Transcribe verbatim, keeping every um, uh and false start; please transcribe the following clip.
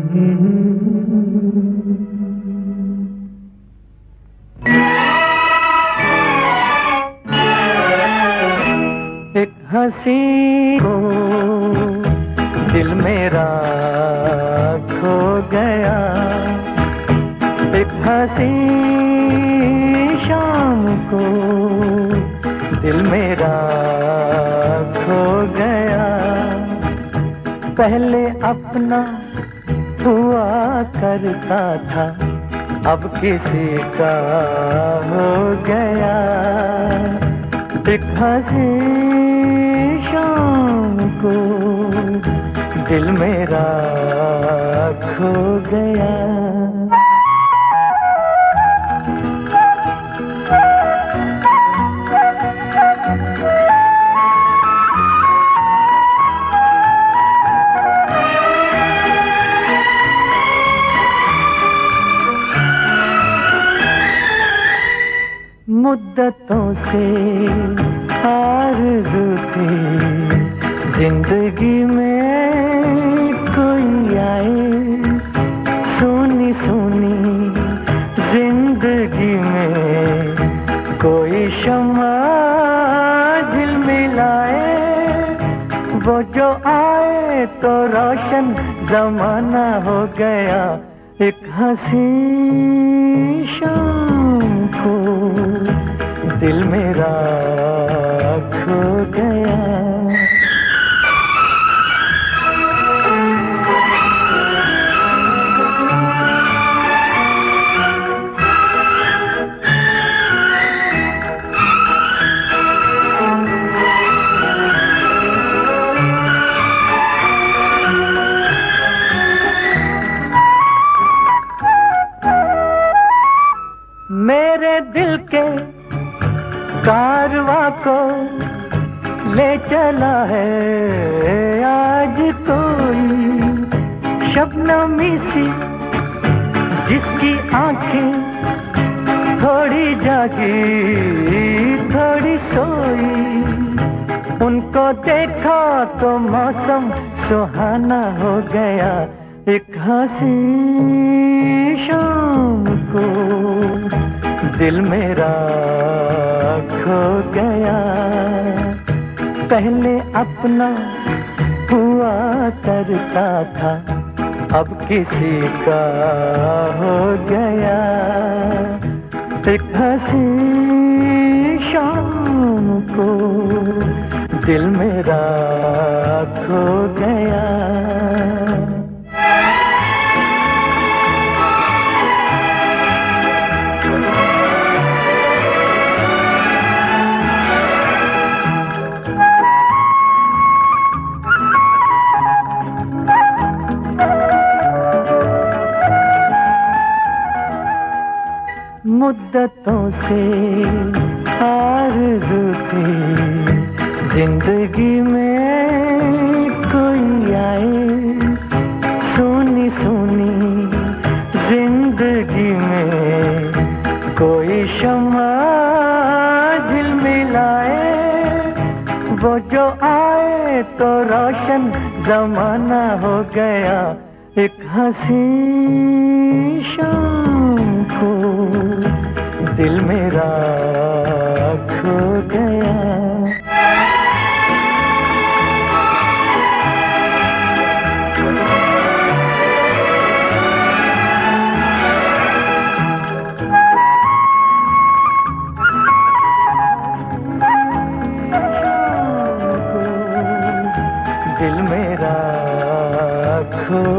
एक हंसी को दिल मेरा खो गया, एक हंसी शाम को दिल मेरा खो गया। पहले अपना हुआ करता था, अब किसी का हो गया। एक हंसी शाम को दिल मेरा खो गया। मुद्दतों से आरज़ू थी जिंदगी में कोई आए, सोनी सोनी जिंदगी में कोई शम्मा झिलमिलाए। वो जो आए तो रोशन जमाना हो गया। एक हंसी शाम को दिल मेरा खो गया। मेरे दिल के कारवां को ले चला है आज कोई शबनमी सी, जिसकी आंखें थोड़ी जागी थोड़ी सोई। उनको देखा तो मौसम सुहाना हो गया। एक हंसी शाम को दिल मेरा खो गया। पहले अपना हुआ करता था, अब किसी का हो गया। एक हंसी शाम को दिल मेरा खो गया। मुद्दतों से आरज़ू थी जिंदगी में कोई आए, सोनी सोनी जिंदगी में कोई शम्मा झिलमिलाए। वो जो आए तो रोशन जमाना हो गया। एक हंसी शाम को दिल मेरा खो गया। दिल मेरा खो